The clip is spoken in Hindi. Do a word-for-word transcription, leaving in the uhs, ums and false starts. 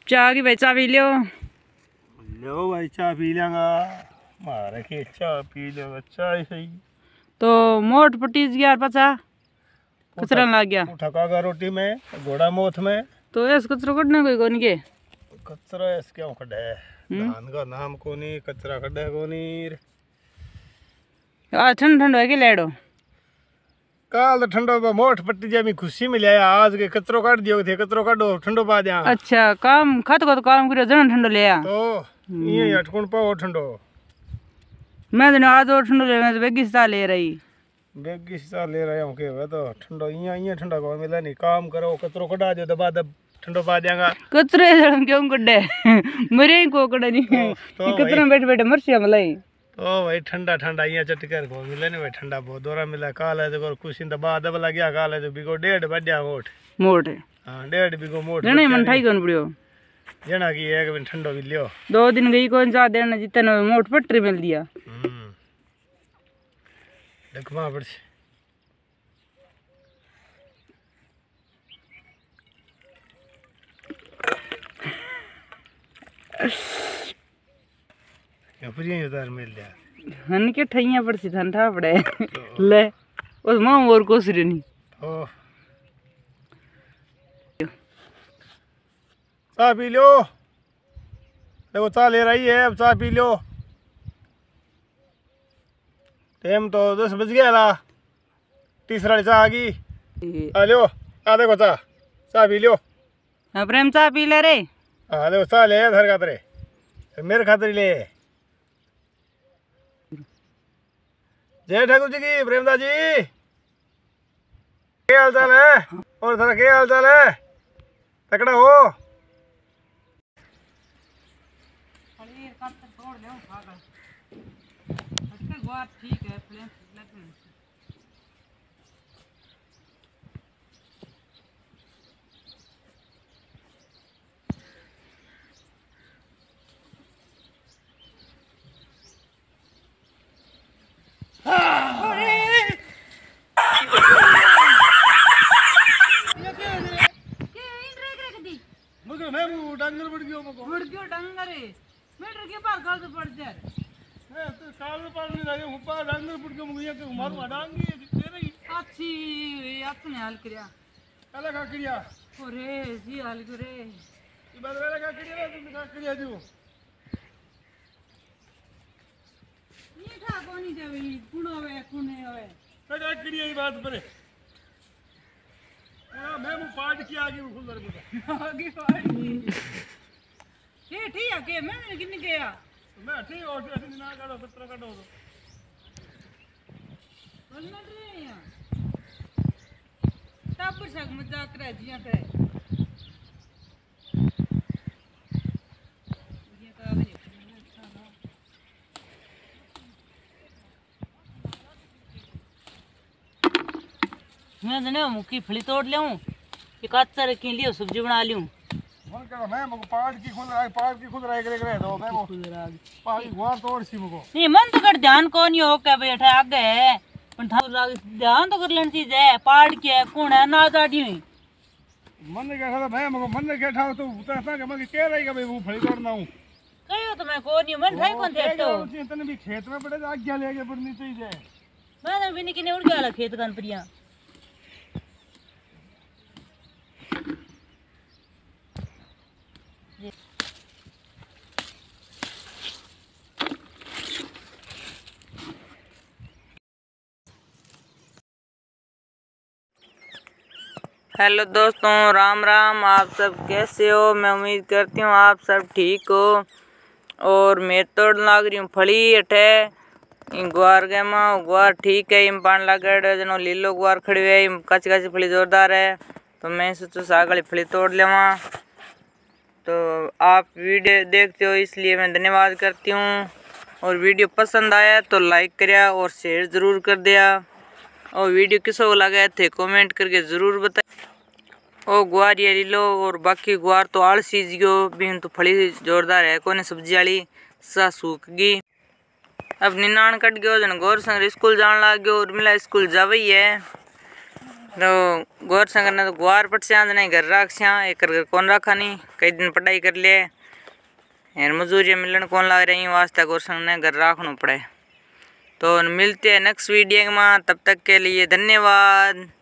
चाह की भाई चाह पी लियो। लो भाई चाह पी लेंगा, मारे के चाह पी लेगा चाय सही। तो मोट पटीज गया पचा कचरा लग गया ठकागा रोटी में घोड़ा मोथ में। तो ऐस कचरा कटना कोई कोनी के कचरा ऐस क्यों कटे है? धान का नाम कोनी कचरा कटे कोनी। आ ठंड ठंड है के लेडो काल ठंडो मोट पट्टी जामी खुशी में लिया, आज के कचरो काट दियो थे, कचरो काटो ठंडो पा दिया। अच्छा काम खत को तो काम करियो जन ठंडो लिया तो ये अटकुन पाओ ठंडो। मैं तो आज और ठंडो ले, मैं तो बेगी सा ले रही बेगी सा ले रहा हूं के वे तो ठंडो इया इया ठंडा को मिला नहीं। काम करो कचरो कटा जो दबा दब ठंडो पा देगा। कचरे जड़म क्यों कड्डे मरे को कड़े नहीं तो, तो कचरा बैठ बैठ मरसिया मलाई। तो भाई ठंडा ठंडा इया चटकर को मिले नहीं भाई, ठंडा बहुत दोरा मिला। काल है जो कुछ इन दबा दब लग गया, काल है जो बिगो डेढ़ बढ़िया मोट मोट हां डेढ़ बिगो मोट जने मन ठाई कोन पड़ियो जना की एक दिन ठंडो भी लियो। दो दिन गई कौन सा देना जितने मोट पटरी मिल दिया। हम्म देखमा पड़ अपनी उधर मिल जा हन के ठैया पड़ सी ठंडा पड़े ले उस मां और कोसरी नहीं। ओ चाय पी लो, देखो चाय ले रही है, अब चाय पी लो। टाइम तो दस बज गया ला, तीसरा चाय आ गई। आ लो आ देखो चाय चाय पी लो। हाँ प्रेम चाय पी ले रे। हाँ देखो चाय ले धर खातरे मेरे खातर ले। जय ठाकुर जी की प्रेमदा जी क्या हाल चाल है? और थोड़ा क्या हाल चाल है? तकड़ा हो? ठीक है डंगर पड़ गयो मको पड़ गयो डंगर मीटर के पार काल तो पड़ जा मैं तो काल पार नहीं रहे ऊपर डंगर पड़ गयो मको ये के मारू डांगी दे रही अच्छी अपने हाल करया काला का करिया ओरे जी हाल करे ये बात वाला का करिया तुम का करिया जो ये ठा कोनी देवी कुणो वे कुने होवे का करिया ये बात पर हां मैं वो पार्ट की आगे खुल रहा आगे पार्ट ये ठीक है के मैं किन्ने गया मैं ठीक और ऐसे ना काटो पत्रा काटो तो बोलना रे यार तब सक मजाक कर जिया पे ये तो अभी अच्छा ना मैं जने मुकी फली तोड़ लेऊं ये कच्चा रखी लियो सब्जी बना लियूं। मन कर मैं मको पार्ट की खुल रहा है पार्ट की खुल रहा है करे करे दो मैं खुल रहा है पार्ट की गुआर तोड़ सी मको नहीं मन तो कर ध्यान कौन ही हो के बैठा आगे है पण था ध्यान तो कर लेनी चीज है पार्ट की है कौन है ना जाडी हुई मन ने क्या था मैं मको मन ने क्या था तो उतना के मैं कह रही का भाई वो फली तोड़ना हूं कहियो तो मैं कौन ही मन ठाई कौन दे तो तने भी खेत में पड़े आज्ञा लेके पड़नी चाहिए। मैं भी नहीं किने उड़ गया खेत कान परिया हेलो दोस्तों राम राम। आप सब कैसे हो? मैं उम्मीद करती हूँ आप सब ठीक हो। और मैं तोड़ लाग रही हूँ फली अठे गुआर गए माँ गुआर ठीक है इम पान लागड़ जनो लीलो गुआर खड़ी है इम काची काची फली जोरदार है तो मैं सोचो साग वाली फली तोड़ लेवा। तो आप वीडियो देखते हो इसलिए मैं धन्यवाद करती हूँ। और वीडियो पसंद आया तो लाइक करिया और शेयर ज़रूर कर दिया और वीडियो किसको लगा थे कमेंट करके ज़रूर बताए। ओ गुआर ये लीलो और बाकी गुआर तो आल सीज गयो बीन तो फली जोरदार है कोने सब्जी वाली सा सूख गई। अब निनान कट गयो जन गौर संग स्कूल जान लग गयो और मिला स्कूल जावे ही है तो गौर संग ने तो गुआर पट से आज नहीं घर राख से एक कर कौन रखा नहीं कई दिन पढ़ाई कर लिए यार मजदूरी मिलन कौन लाग रही वास्ते गौर संग ने घर राखना पड़े। तो मिलते हैं नेक्स्ट वीडियो में, तब तक के लिए धन्यवाद।